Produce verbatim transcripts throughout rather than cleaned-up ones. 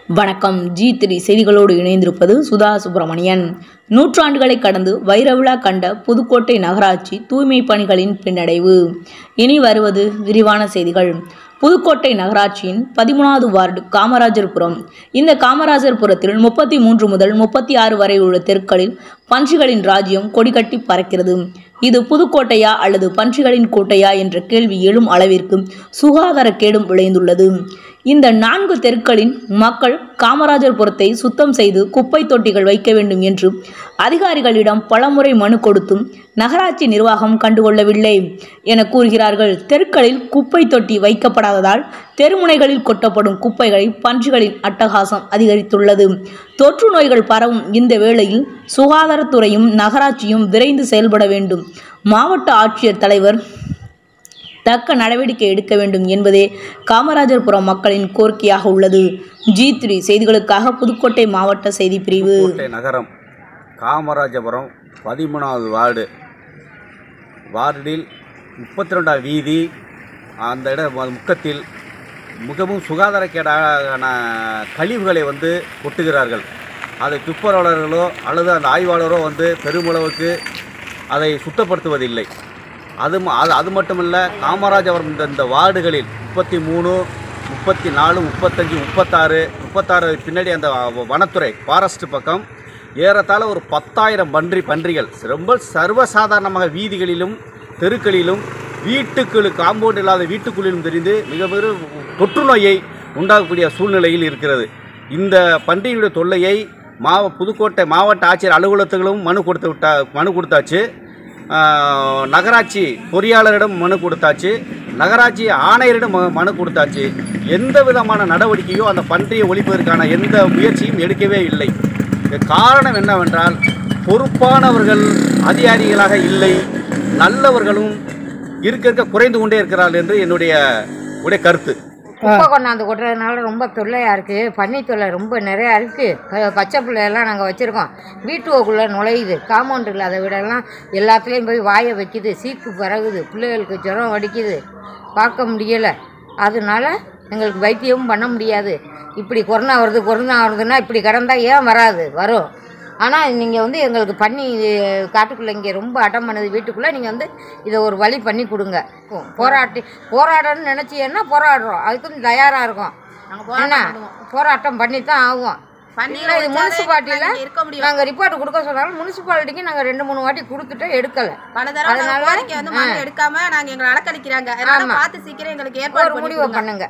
வணக்கம். G three செய்திகளோடு இணைந்திருப்பது சுதா சுப்பிரமணியன். நூற்றாண்டுகளை கடந்து வைரவிழா கண்ட புதுக்கோட்டை நகராட்சி தூய்மை பணிகளின் பின்னடைவு. இனி வருவது விரிவான செய்திகள். புதுக்கோட்டை நகராட்சியின் பதிமூணாவது வார்டு காமராஜர்புரம். இந்த காமராஜர்புரத்தில் முப்பத்தி மூன்று முதல் முப்பத்தி ஆறு வரை உள்ள தெருக்களில் பன்றிகளின் ராஜ்யம் கொடிகட்டி பறக்கிறது. இது புதுக்கோட்டையா அல்லது பன்றிகளின் கோட்டையா என்ற கேள்வி எழும் அளவிற்கு சுகாதார கேடும் விளைந்துள்ளது. இந்த நான்கு தெருக்களின் மக்கள் காமராஜர்புரத்தை சுத்தம் செய்து குப்பை தொட்டிகள் வைக்க வேண்டும் என்று அதிகாரிகளிடம் பலமுறை மனு கொடுத்தும் நகராட்சி நிர்வாகம் கண்டுகொள்ளவில்லை என கூறுகிறார்கள். தெருக்களில் குப்பை தொட்டி வைக்கப்படாததால் தெருமுனைகளில் கொட்டப்படும் குப்பைகளை பன்றிகளின் அட்டகாசம் அதிகரித்துள்ளது. தொற்று நோய்கள் பரவும் இந்த வேளையில் சுகாதாரத்துறையும் நகராட்சியும் விரைந்து செயல்பட வேண்டும். மாவட்ட ஆட்சியர் தலைவர் தக்க நடவடிக்கை எடுக்க வேண்டும் என்பதே காமராஜர்புரம் மக்களின் கோரிக்கையாக உள்ளது. ஜி த்ரீ செய்திகளுக்காக புதுக்கோட்டை மாவட்ட செய்தி பிரிவு. நகரம் காமராஜபுரம் பதிமூணாவது வார்டு வார்டில் முப்பத்தி ரெண்டாம் வீதி அந்த இட முக்கத்தில் மிகவும் சுகாதாரக்கேடான கழிவுகளை வந்து கொட்டுகிறார்கள். அதை துப்புரவாளர்களோ அல்லது அந்த ஆய்வாளரோ வந்து பெருமளவுக்கு அதை சுத்தப்படுத்துவதில்லை. அது அது மட்டுமல்ல, காமராஜபுரம் இந்த இந்த வார்டுகளில் முப்பத்தி மூணு முப்பத்தி நாலு முப்பத்தஞ்சு முப்பத்தாறு முப்பத்தாறு பின்னாடி அந்த வனத்துறை ஃபாரஸ்ட் பக்கம் ஏறத்தாழ ஒரு பத்தாயிரம் பன்றி பன்றிகள் ரொம்ப சர்வசாதாரணமாக வீதிகளிலும் தெருக்களிலும் வீட்டுக்குழு காம்பவுண்ட் இல்லாத வீட்டுக்குள்ளிலும் தெரிந்து மிக பெரும் தொற்று நோயை உண்டாகக்கூடிய சூழ்நிலையில் இருக்கிறது. இந்த பன்றியினுடைய தொல்லையை மாவ புதுக்கோட்டை மாவட்ட ஆட்சியர் அலுவலகத்திலும் மனு கொடுத்து விட்டா மனு கொடுத்தாச்சு. நகராட்சி பொறியாளரிடம் மனு கொடுத்தாச்சு. நகராட்சி ஆணையரிடம் மனு கொடுத்தாச்சு. எந்த விதமான நடவடிக்கையோ அந்த பன்றியை ஒழிப்பதற்கான எந்த முயற்சியும் எடுக்கவே இல்லை. காரணம் என்னவென்றால், பொறுப்பானவர்கள் அதிகாரிகளாக இல்லை, நல்லவர்களும் இருக்க இருக்க குறைந்து கொண்டே இருக்கிறார்கள் என்று என்னுடைய உடைய கருத்து. குப்பை கொண்டாந்து கொட்டுறதுனால ரொம்ப தொல்லையாக இருக்குது. பன்னி தொல்லை ரொம்ப நிறையா இருக்குது. பச்சை பிள்ளையெல்லாம் நாங்கள் வச்சுருக்கோம். வீட்டுக்குள்ளே நுழையுது. காம்பவுண்ட் இல்லாத வீடெல்லாம் எல்லாத்துலேயும் போய் வாயை வைக்கிது. சீக்கு பறகுது. பிள்ளைகளுக்கு ஜுரம் வடிக்குது. பார்க்க முடியலை. அதனால எங்களுக்கு வைத்தியமும் பண்ண முடியாது. இப்படி கொரோனா வருது கொரோனா வருதுன்னா இப்படி கிடந்தால் ஏன் வராது? வரும். ஆனால் நீங்கள் வந்து எங்களுக்கு பண்ணி காட்டுக்குள்ளே இங்கே ரொம்ப அட்டம் பண்ணுது. வீட்டுக்குள்ளே நீங்கள் வந்து இதை ஒரு வழி பண்ணி கொடுங்க. போராட்டி போராடணும்னு நினச்சிங்கன்னா போராடுறோம். அதுக்கும் தயாராக இருக்கும். என்ன போராட்டம் பண்ணி தான் ஆகும். இது முனிசிபாலிட்டியில் நாங்கள் ரிப்போர்ட் கொடுக்க சொன்னாலும் முனிசிபாலிட்டிக்கு நாங்கள் ரெண்டு மூணு வாட்டி கொடுத்துட்டு எடுக்கலை. அதனால எடுக்காம நாங்கள் எங்களை அலக்கடிக்கிறாங்க. பார்த்து சீக்கிரம் எங்களுக்கு ஏற்பாடு முடிவு பண்ணுங்க.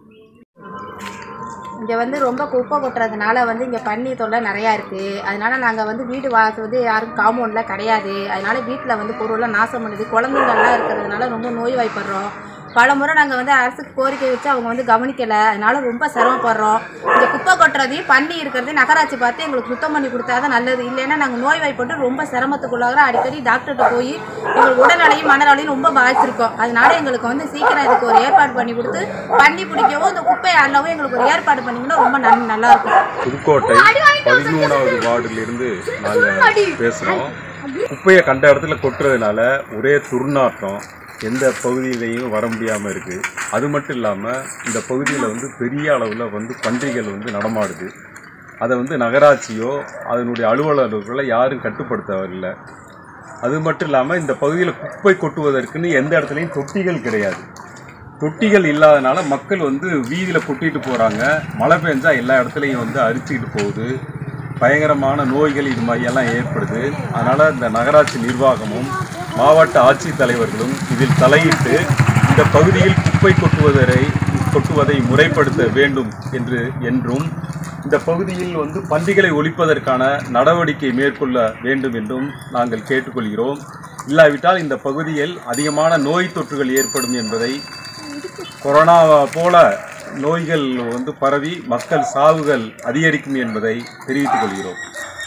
இங்கே வந்து ரொம்ப குப்பை கொட்டுறதுனால வந்து இங்கே பன்னி தொல்லை நிறையா இருக்குது. அதனால் நாங்கள் வந்து வீடு வாசல் வந்து யாரும் காம்பவுண்டில் கிடையாது. அதனால் வீட்டில் வந்து பொருளெலாம் நாசம் பண்ணுது. குழந்தைங்கள்லாம் இருக்கிறதுனால ரொம்ப நோய்வாய்ப்படுறோம். பல முறை நாங்கள் வந்து அரசுக்கு கோரிக்கை வச்சு அவங்க வந்து கவனிக்கலை. அதனால் ரொம்ப சிரமப்படுறோம். இங்கே குப்பை கொட்டுறதையும் பன்னி இருக்கிறதையும் நகராட்சி பார்த்து எங்களுக்கு சுத்தம் பண்ணி கொடுத்தா தான் நல்லது. இல்லைன்னா நாங்கள் நோய்வாய்ப்பட்டு ரொம்ப சிரமத்துக்குள்ளாகிறோம். அடிக்கடி டாக்டர்கிட்ட போய் எங்களுக்கு உடல்நிலையும் மனநலையும் ரொம்ப பாதிச்சிருக்கோம். அதனால எங்களுக்கு வந்து சீக்கிரம் இதுக்கு ஒரு ஏற்பாடு பண்ணி கொடுத்து பன்னி பிடிக்கவும் இந்த குப்பையை அள்ளவும் எங்களுக்கு ஒரு ஏற்பாடு பண்ணிங்கன்னா ரொம்ப நன் நல்லா இருக்கும். புதுக்கோட்டை பதிமூணாவது வார்டிலிருந்து நாங்கள் பேசுகிறோம். குப்பையை கண்ட இடத்துல கொட்டுறதுனால ஒரே துர்நாற்றம், எந்த பகுதியிலையும் வர முடியாமல் இருக்குது. அது மட்டும் இல்லாமல் இந்த பகுதியில் வந்து பெரிய அளவில் வந்து பன்றிகள் வந்து நடமாடுது. அதை வந்து நகராட்சியோ அதனுடைய அலுவலர்களை யாரும் கட்டுப்படுத்தவில்லை. அது மட்டும் இல்லாமல் இந்த பகுதியில் குப்பை கொட்டுவதற்குன்னு எந்த இடத்துலையும் தொட்டிகள் கிடையாது. தொட்டிகள் இல்லாதனால மக்கள் வந்து வீதியில் கொட்டிட்டு போகிறாங்க. மழை பெஞ்சால் எல்லா இடத்துலையும் வந்து அரிச்சிக்கிட்டு போகுது. பயங்கரமான நோய்கள் இது மாதிரியெல்லாம் ஏற்படுது. அதனால் இந்த நகராட்சி நிர்வாகமும் மாவட்ட ஆட்சித்தலைவர்களும் இதில் தலையிட்டு இந்த பகுதியில் குப்பை கொட்டுவதை கொட்டுவதை முறைப்படுத்த வேண்டும் என்று என்றும் இந்த பகுதியில் வந்து பன்றிகளை ஒழிப்பதற்கான நடவடிக்கை மேற்கொள்ள வேண்டும் என்றும் நாங்கள் கேட்டுக்கொள்கிறோம். இல்லாவிட்டால் இந்த பகுதியில் அதிகமான நோய் தொற்றுகள் ஏற்படும் என்பதை, கொரோனா போல நோய்கள் வந்து பரவி மக்கள் சாவுகள் அதிகரிக்கும் என்பதை தெரிவித்துக் கொள்கிறோம்.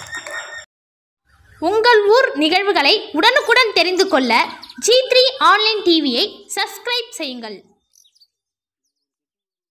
உங்கள் ஊர் நிகழ்வுகளை உடனுக்குடன் தெரிந்து கொள்ள ஜி த்ரீ ஆன்லைன் டிவியை சப்ஸ்கிரைப் செய்யுங்கள்.